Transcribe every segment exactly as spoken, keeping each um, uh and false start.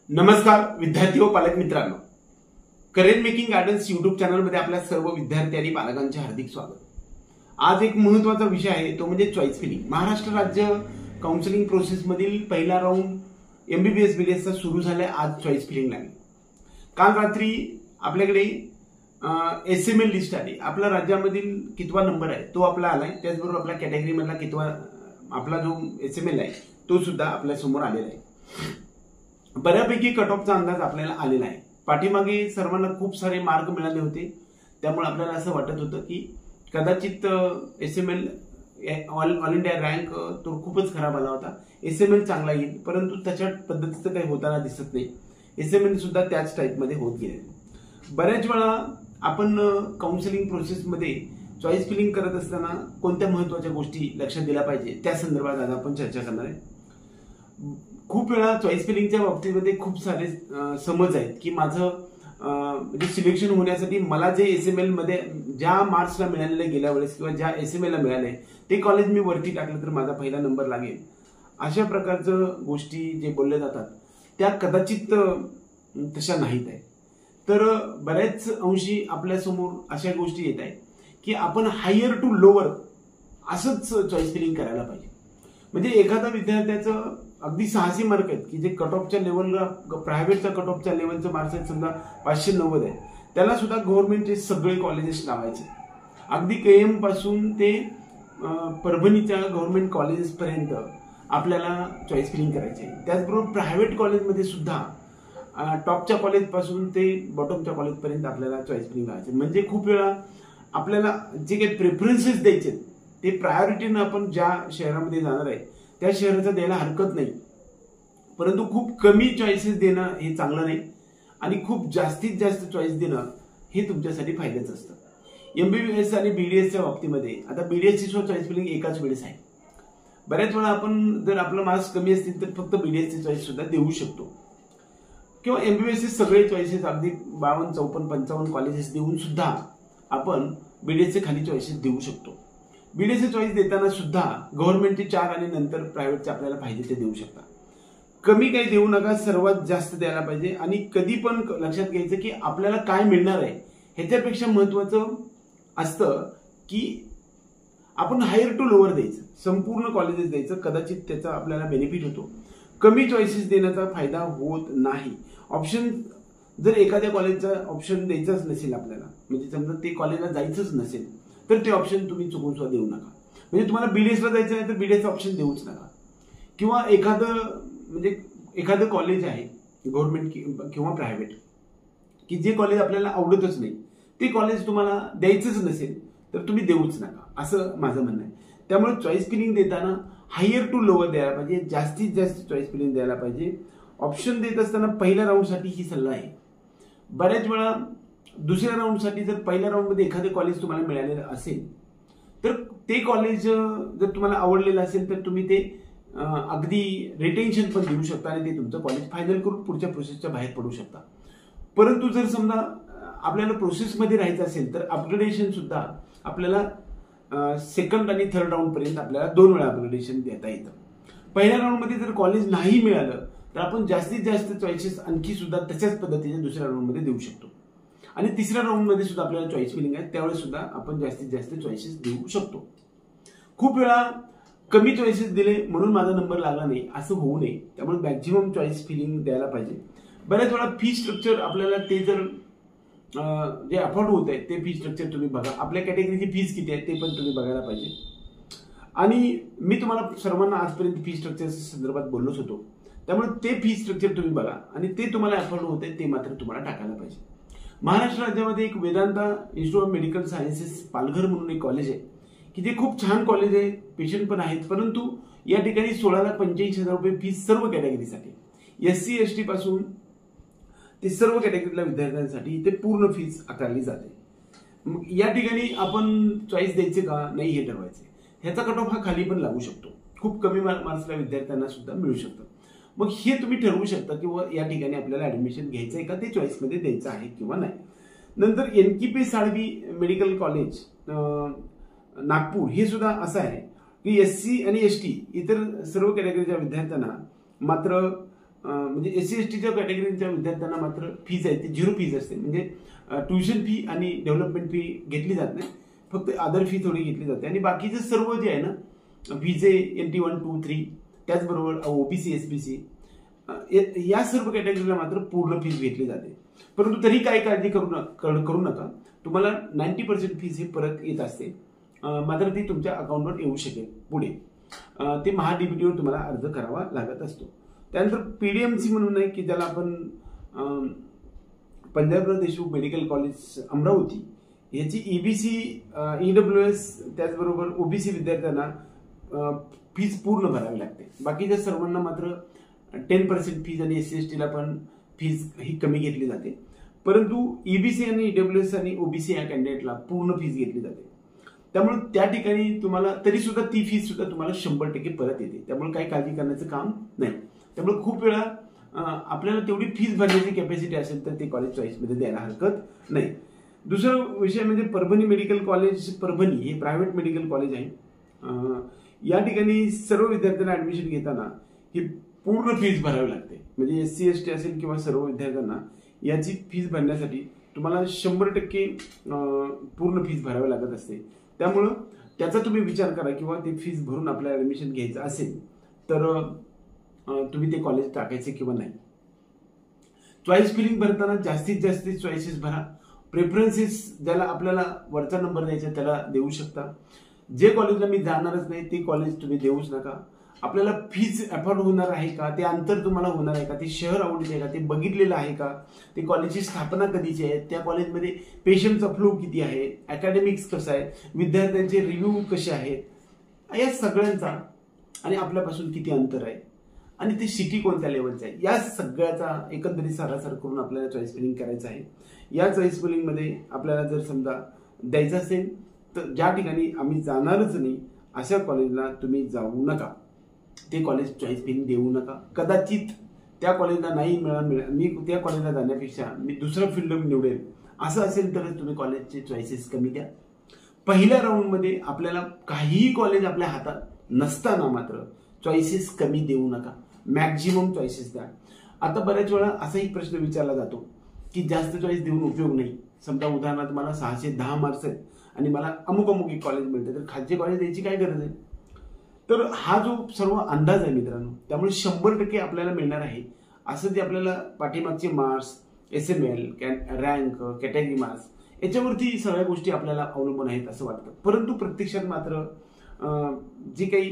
नमस्कार विद्यार्थी व पालक मित्रांनो, career making gardens YouTube channel मध्ये आपल्या सर्व विद्यार्थी आणि पालकांचे हार्दिक स्वागत। आज एक महत्त्वाचा विषय आहे तो म्हणजे चॉईस फिलिंग। महाराष्ट्र राज्य काउन्सिलिंग प्रोसेस मधील पहिला राउंड एमबीबीएस बीडीएस चा सुरू झालाय। आज चॉईस फिलिंग लागली। काल रात्री आपल्याकडे एसएमएल लिस्ट आली। आपल्या राज्यामधील कितवा नंबर आहे तो आपला आलाय, त्याचबरोबर आपल्या कॅटेगरी मधला कितवा आपला जो एसएमएल आहे तो सुद्धा आपल्या समोर आलेला आहे। बऱ्यापैकी कट ऑफचा अंदाज आपल्याला आलेला आहे। पाठीमागे सर्वांना खूप सारे मार्क मिळाले होते, त्यामुळे आपल्याला असं वाटत होतं की कदाचित SML all all India rank तो खूपच खराब आला होता। एसएमएल चांगला येईल, परंतु त्याच्या पद्धतीचं काही होताना दिसत नाही। एसएमएल सुद्धा त्याच टाइप मध्ये होत गेले। बऱ्याच वेळा आपण काउन्सिलिंग प्रोसेस मध्ये चॉईस फिलिंग करत असताना कोणत्या महत्त्वाच्या गोष्टी लक्षात दिल्या पाहिजे त्या संदर्भात आज आपण चर्चा करणार आहे। खूप वेळा चॉईस फिलिंगच्या बाबतीमध्ये खूप सारे समज आहेत की माझं म्हणजे सिलेक्शन होण्यासाठी मला जे एसएमएल मध्ये ज्या मार्क्सला मिळालेले गेल्या वेळेस किंवा ज्या एसएमएल ला मिळाले ते कॉलेज मी वरती टाकलं तर माझा पहिला नंबर लागेल। अशा प्रकारच्या गोष्टी जे बोलल्या जातात त्या कदाचित तशा नाहीत आहे। तर बऱ्याच अंशी आपल्या समोर अशा गोष्टी येत आहेत की आपण हायर टू लोअर असंच चॉईस फिलिंग करायला पाहिजे। म्हणजे एखादा विद्यार्थ्याचं अगदी सहाशे मार्क आहेत की जे कट ऑफच्या लेवलला प्रायव्हेटच्या कट ऑफच्या लेवलचं मार्क्स आहेत समजा पाचशे नव्वद आहे, त्याला सुद्धा गव्हर्नमेंटचे सगळे कॉलेजेस लावायचे। अगदी केएम पासून ते परभणीच्या गव्हर्नमेंट कॉलेजेस पर्यंत आपल्याला चॉईस फिलिंग करायचे। त्याचबरोबर प्रायव्हेट कॉलेजमध्ये सुद्धा टॉपच्या कॉलेज पासून ते बॉटमच्या कॉलेज पर्यंत आपल्याला चॉईस फिलिंग करायचे। म्हणजे खूप वेळा आपल्याला जे काही प्रेफरन्सेस द्यायचे ते प्रायोरिटीनं आपण ज्या शहरामध्ये जाणार आहे त्या शहराचं द्यायला हरकत नाही, परंतु खूप कमी चॉईसेस देणं हे चांगलं नाही आणि खूप जास्तीत जास्त चॉईस देणं हे तुमच्यासाठी फायद्याचं असतं। एमबीबीएस आणि बीडीएसच्या बाबतीमध्ये आता बीडीएसची सुद्धा चॉईस फिलिंग एकाच वेळेस आहे। बऱ्याच वेळा आपण जर आपलं मार्क्स कमी असतील तर फक्त बीडीएसची चॉईस सुद्धा देऊ शकतो, किंवा एमबीबीएसचे सगळे चॉईसेस अगदी बावन्न चौपन्न पंचावन्न कॉलेजेस देऊन सुद्धा आपण बीडीएसचे खाली चॉईसेस देऊ शकतो। बीडीएसचे चॉईस देताना सुद्धा गव्हर्नमेंटचे चार आणि नंतर प्रायव्हेटचे आपल्याला पाहिजे ते देऊ शकता। कमी काही देऊ नका, सर्वात जास्त द्यायला पाहिजे। आणि कधी पण लक्षात घ्यायचं की आपल्याला काय मिळणार आहे ह्याच्यापेक्षा महत्वाचं असतं की आपण हायर टू लोअर द्यायचं, संपूर्ण कॉलेजेस द्यायचं, कदाचित त्याचा आपल्याला बेनिफिट होतो। कमी चॉईसेस देण्याचा फायदा होत नाही। ऑप्शन जर एखाद्या कॉलेजचा ऑप्शन द्यायचाच नसेल आपल्याला, म्हणजे समजा ते कॉलेजला जायचंच नसेल तर ते ऑप्शन तुम्ही चुकून सुद्धा देऊ नका। म्हणजे तुम्हाला बीडीएसला जायचं आहे तर बीडीएसचा ऑप्शन देऊच नका। किंवा एखादं म्हणजे एखादं कॉलेज आहे गव्हर्नमेंट किंवा प्रायव्हेट की जे कॉलेज आपल्याला आवडतच नाही ते कॉलेज तुम्हाला द्यायचंच नसेल तर तुम्ही देऊच नका, असं माझं म्हणणं आहे। त्यामुळे चॉईस फिलिंग देताना हायर टू लोअर द्यायला पाहिजे, जास्तीत जास्त चॉईस फिलिंग द्यायला पाहिजे। ऑप्शन देत असताना पहिल्या राऊंडसाठी ही सल्ला आहे। बऱ्याच वेळा दुसऱ्या राऊंडसाठी जर पहिल्या राऊंडमध्ये एखादे कॉलेज तुम्हाला मिळालेलं असेल तर ते कॉलेज जर तुम्हाला आवडलेलं असेल तर तुम्ही ते अगदी रिटेन्शन पण देऊ शकता आणि ते तुमचं कॉलेज फायनल करून पुढच्या प्रोसेसच्या बाहेर पडू शकता। परंतु जर समजा आपल्याला प्रोसेसमध्ये राहायचं असेल तर अपग्रेडेशन सुद्धा आपल्याला सेकंड आणि थर्ड राऊंड पर्यंत आपल्याला दोन वेळा अपग्रेडेशन देता येतं। पहिल्या राऊंडमध्ये जर कॉलेज नाही मिळालं तर आपण जास्तीत जास्त चॉईसेस आणखी सुद्धा तशाच पद्धतीने दुसऱ्या राऊंडमध्ये देऊ शकतो। आणि तिसऱ्या राऊंडमध्ये सुद्धा आपल्याला चॉईस फिलिंग आहे त्यावेळेस सुद्धा आपण जास्तीत जास्त चॉईसेस देऊ शकतो। खूप वेळा कमी चॉईसेस दिले म्हणून माझा नंबर लागला नाही असं होऊ नये, त्यामुळे मॅक्झिमम चॉईस फिलिंग द्यायला पाहिजे। बऱ्याच वेळा फी स्ट्रक्चर आपल्याला ते जर जे अफोर्ड होत आहे ते फी स्ट्रक्चर तुम्ही बघा, आपल्या कॅटेगरीची फीज किती आहे ते पण तुम्ही बघायला पाहिजे। आणि मी तुम्हाला सर्वांना आजपर्यंत फी स्ट्रक्चर संदर्भात बोललोच होतो, त्यामुळे ते फी स्ट्रक्चर तुम्ही बघा आणि ते तुम्हाला अफोर्ड होत आहे ते मात्र तुम्हाला टाकायला पाहिजे। महाराष्ट्र राज्यामध्ये एक Vedanta Institute of Medical Sciences Palghar म्हणून एक कॉलेज आहे की जे खूप छान कॉलेज आहे, पेशंट पण आहेत, परंतु या ठिकाणी सोळा लाख पंच्याऐंशी हजार रुपये फीस सर्व कॅटेगरीसाठी, एस सी एस टी पासून ते सर्व कॅटेगरीतल्या विद्यार्थ्यांसाठी इथे पूर्ण फीस आकारली जाते। मग या ठिकाणी आपण चॉईस द्यायचे का नाही हे ठरवायचे। ह्याचा कट ऑफ हा खाली पण लागू शकतो, खूप कमी मार्क्सच्या विद्यार्थ्यांना सुद्धा मिळू शकतं। मग हे तुम्ही ठरवू शकता की या ठिकाणी आपल्याला ऍडमिशन घ्यायचं आहे का ते चॉईसमध्ये द्यायचं आहे किंवा नाही। नंतर NKP Salve medical college Nagpur हे सुद्धा असं आहे की एस सी आणि एस टी इतर सर्व कॅटेगरीच्या विद्यार्थ्यांना मात्र म्हणजे एस सी एस टीच्या कॅटेगरीच्या विद्यार्थ्यांना मात्र फीज आहे ती झिरो फीज असते. म्हणजे ट्युशन फी आणि डेव्हलपमेंट फी घेतली जात नाही, फक्त अदर फी थोडी घेतली जाते. आणि बाकीचे सर्व जे आहे ना फीज आहे N T one two three, त्याचबरोबर ओबीसी एस बी सी या सर्व कॅटेगरीला मात्र पूर्ण फीज घेतली जाते. परंतु तरी काही काळजी करू करू नका, तुम्हाला नाईन्टी पर्सेंट फीज ही परत येत असते, मात्र ती तुमच्या अकाउंटवर येऊ शकेल पुढे. ते महाडीबीटीवर तुम्हाला अर्ज करावा लागत असतो. त्यानंतर पीडीएमसी म्हणून आहे की ज्याला आपण पंजाबराव देशमुख मेडिकल कॉलेज अमरावती याची ईबीसी ईडब्ल्यू एस त्याचबरोबर ओबीसी विद्यार्थ्यांना फीज पूर्ण भरावी लागते. बाकीच्या सर्वांना मात्र टेन पर्सेंट फीज आणि एस सी एस टीला पण फीज ही कमी घेतली जाते. परंतु ईबीसी आणि ईडब्ल्यू एस आणि ओबीसी या कॅन्डिडेटला पूर्ण फीज घेतली जाते. त्यामुळे त्या ठिकाणी तुम्हाला तरी सुद्धा ती फीज सुद्धा तुम्हाला शंभर टक्के परत येते. त्यामुळे काही काळजी करण्याचं काम नाही. त्यामुळे खूप वेळा आपल्याला तेवढी फीज भरण्याची कॅपॅसिटी असेल तर ते कॉलेज चॉईसमध्ये द्यायला हरकत नाही. दुसरा विषय म्हणजे परभणी मेडिकल कॉलेज परभणी हे प्रायव्हेट मेडिकल कॉलेज आहे. या ठिकाणी सर्व विद्यार्थ्यांना ऍडमिशन घेताना ही पूर्ण फीज भरावी लागते. म्हणजे एस सी एस टी असेल किंवा सर्व विद्यार्थ्यांना याची फीज भरण्यासाठी तुम्हाला शंभर टक्के पूर्ण फीज भरावी लागत असते. त्यामुळं त्याचा तुम्ही विचार करा किंवा ते फीज भरून आपल्याला ऍडमिशन घ्यायचं असेल तर तुम्ही ते कॉलेज टाकायचे किंवा नाही. चॉईस फिलिंग भरताना जास्तीत जास्त चॉईसेस भरा. प्रेफरन्सेस ज्याला आपल्याला वरचा नंबर द्यायचा त्याला देऊ शकता. जे कॉलेजला मी जाणारच नाही ते कॉलेज तुम्ही देऊच नका. आपल्याला फीज अफोर्ड होणार आहे का, ते अंतर तुम्हाला होणार आहे का, ते शहर आवडीचे आहे का, ते बघितलेलं आहे का, ते कॉलेजची स्थापना कधीची आहे, त्या कॉलेजमध्ये पेशंटचा फ्लो किती आहे, अकॅडमिक्स कसं आहे, विद्यार्थ्यांचे रिव्ह्यू कसे आहेत, या सगळ्यांचा आणि आपल्यापासून किती अंतर आहे आणि ते सिटी कोणत्या लेवलचं आहे या सगळ्याचा एकंदरीत सारासार करून आपल्याला चॉईस फिलिंग करायचं आहे. या चॉईस फिलिंगमध्ये आपल्याला जर समजा द्यायचं असेल तर ज्या ठिकाणी आम्ही जाणारच नाही अशा कॉलेजला तुम्ही जाऊ नका. ते कॉलेज चॉईस फिलिंग देऊ नका. कदाचित त्या कॉलेजला नाही मिळा मिळा मी त्या कॉलेजला जाण्यापेक्षा मी दुसरं फील्ड निवडेल असं असेल तरच तुम्ही कॉलेजचे चॉईसेस कमी द्या. पहिल्या राऊंडमध्ये आपल्याला काहीही कॉलेज आपल्या हातात नसताना मात्र चॉईसेस कमी देऊ नका, मॅक्झिमम चॉईसेस द्या. आता बऱ्याच वेळा असाही प्रश्न विचारला जातो की जास्त चॉईस देऊन उपयोग नाही. समजा उदाहरणार्थ मला सहाशे दहा मार्क्स आहेत आणि मला अमुक अमुक एक कॉलेज मिळते तर खालचे कॉलेज द्यायची काय गरज आहे. तर हा जो सर्व अंदाज आहे मित्रांनो, त्यामुळे शंभर टक्के आपल्याला मिळणार आहे असं ते आपल्याला पाठीमागचे marks, S M L, rank, category marks याच्यावरती सगळ्या गोष्टी आपल्याला अवलंबून आहेत असं वाटतं. परंतु प्रत्यक्षात मात्र जे काही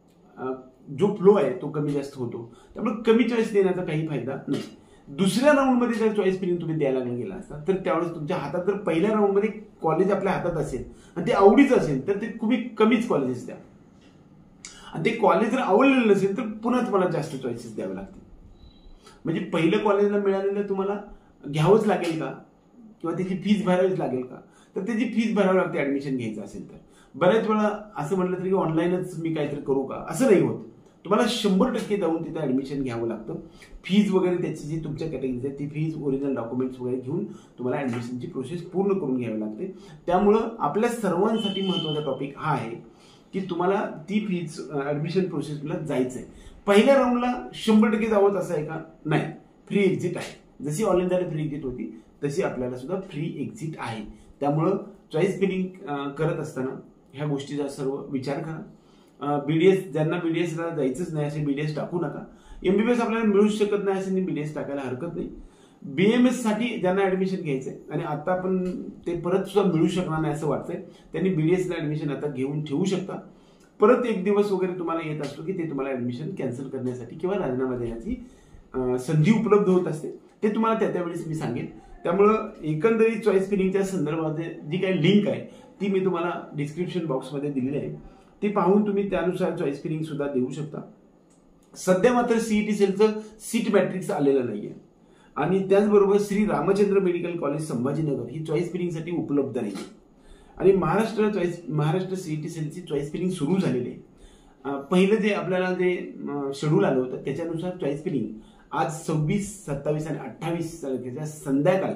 जो फ्लो आहे तो कमी जास्त होतो. त्यामुळे कमी चॉईस देण्याचा काही फायदा नाही. दुसऱ्या राऊंडमध्ये जर चॉईस फिलिंग तुम्ही द्यायला गेला असता तर त्यावेळेस तुमच्या हातात जर पहिल्या राऊंडमध्ये कॉलेज आपल्या हातात असेल आणि ते आवडीचं असेल तर ते तुम्ही कमीच कॉलेजेस द्या. आणि ते कॉलेज जर आवडलेलं नसेल तर पुन्हा तुम्हाला जास्त चॉईसेस द्यावे लागतील. म्हणजे पहिलं कॉलेजला मिळालेलं तुम्हाला घ्यावंच लागेल का किंवा त्याची फीज भरावीच लागेल का, तर त्याची फीज भरावी लागते ऍडमिशन घ्यायचं असेल तर. बऱ्याच वेळा असं म्हटलं तरी ऑनलाईनच मी काहीतरी करू का असं नाही होत. तुम्हाला शंभर टक्के जाऊन तिथे ऍडमिशन घ्यावं लागतं. फीज वगैरे त्याची जी तुमच्या कॅटेगरीची आहे ती फीज, ओरिजिनल डॉक्युमेंट्स वगैरे घेऊन तुम्हाला ऍडमिशनची प्रोसेस पूर्ण करून घ्यावी लागते. त्यामुळं आपल्या सर्वांसाठी महत्त्वाचा टॉपिक हा आहे की तुम्हाला ती फीज ऍडमिशन प्रोसेसला जायचं आहे. पहिल्या राऊंडला शंभर टक्के जावंच असं आहे का, नाही. फ्री एक्झिट आहे. जशी ऑल इंडियाला फ्री एक्झिट होती तशी आपल्याला सुद्धा फ्री एक्झिट आहे. त्यामुळं चॉईस फिलिंग करत असताना ह्या गोष्टीचा सर्व विचार करा. बीडीएस ज्यांना बीडीएसला जायचंच नाही असे बीडीएस टाकू नका. एमबीबीएस आपल्याला मिळूच शकत नाही असे बीडीएस टाकायला हरकत नाही. बीएमएस साठी ज्यांना ऍडमिशन घ्यायचंय आणि आता आपण ते परत सुद्धा मिळू शकणार नाही असं वाटतंय त्यांनी बीडीएसला ऍडमिशन आता घेऊन ठेवू शकता. परत एक दिवस वगैरे तुम्हाला येत असतो की ते तुम्हाला ऍडमिशन कॅन्सल करण्यासाठी किंवा राजीनामा देण्याची संधी उपलब्ध होत असते. ते तुम्हाला त्या त्यावेळेस मी सांगेन. त्यामुळं एकंदरीत चॉईस फिलिंगच्या संदर्भात जी काही लिंक आहे ती मी तुम्हाला डिस्क्रिप्शन बॉक्समध्ये दिलेली आहे. ती पाहून तुम्ही त्यानुसार चॉईस फिलिंग सुद्धा देऊ शकता. सध्या मात्र सीईटी सेलचं सीट मॅट्रिक्स आलेलं नाहीये आणि त्याचबरोबर श्री रामचंद्र मेडिकल कॉलेज संभाजीनगर ही चॉईस फिलिंगसाठी उपलब्ध नाही. आणि महाराष्ट्र चॉईस महाराष्ट्र सीईटी सेलची चॉईस फिलिंग सुरू झालेली आहे. पहिलं जे आपल्याला जे शेड्यूल आलं होतं त्याच्यानुसार चॉईस फिलिंग आज सव्वीस सत्तावीस आणि अठ्ठावीस तारखेच्या संध्याकाळी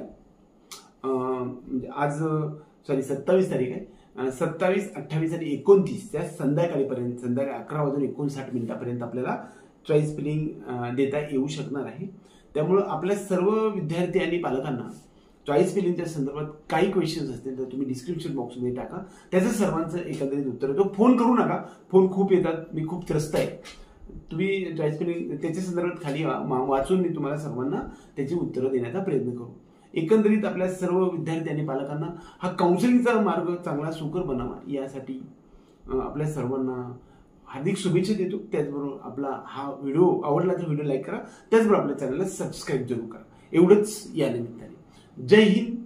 म्हणजे आज सॉरी सत्तावीस तारीख आहे, सत्तावीस अठ्ठावीस आणि एकोणतीस त्या संध्याकाळीपर्यंत संध्याकाळी अकरा वाजून एकोणसाठ मिनिटापर्यंत आपल्याला चॉईस फिलिंग देता येऊ शकणार आहे. त्यामुळं आपल्या सर्व विद्यार्थी आणि पालकांना चॉईस फिलिंगच्या संदर्भात काही क्वेश्चन्स असतील तर तुम्ही डिस्क्रिप्शन बॉक्समध्ये टाका, त्याचं सर्वांचं एकंदरीत उत्तर येतो. फोन करू नका, फोन खूप येतात, मी खूप त्रस्त आहे. तुम्ही चॉईस फिलिंग त्याच्या संदर्भात खाली वाचून मी तुम्हाला सर्वांना त्याची उत्तरं देण्याचा प्रयत्न करू. एकंदरीत आपल्या सर्व विद्यार्थी आणि पालकांना हा काउन्सिलिंगचा मार्ग चांगला सुकर बनावा यासाठी आपल्या सर्वांना हार्दिक शुभेच्छा देतो. त्याचबरोबर आपला हा व्हिडिओ आवडला तर व्हिडिओ लाईक करा, त्याचबरोबर आपल्या चॅनलला सबस्क्राईब जरूर करा. एवढंच या निमित्ताने. जय हिंद,